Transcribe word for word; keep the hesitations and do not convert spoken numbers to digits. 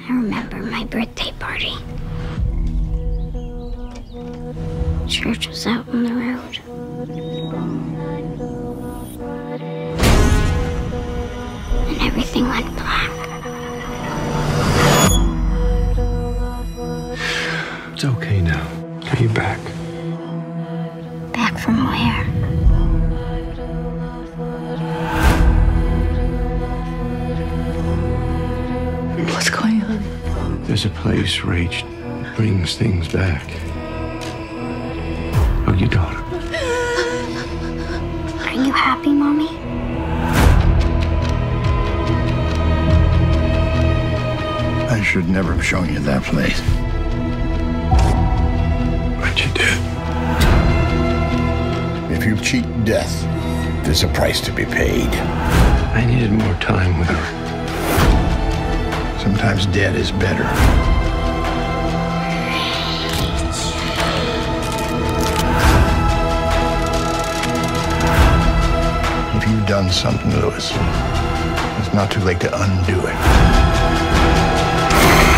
I remember my birthday party. Church was out on the road. And everything went black. It's okay now. Are you back? Back from where? What's going on? There's a place Rach brings things back. Oh, your daughter. Are you happy, Mommy? I should never have shown you that place. But you did. If you cheat death, there's a price to be paid. I needed more time with her. Sometimes dead is better. If you've done something, Louis, it's not too late to undo it.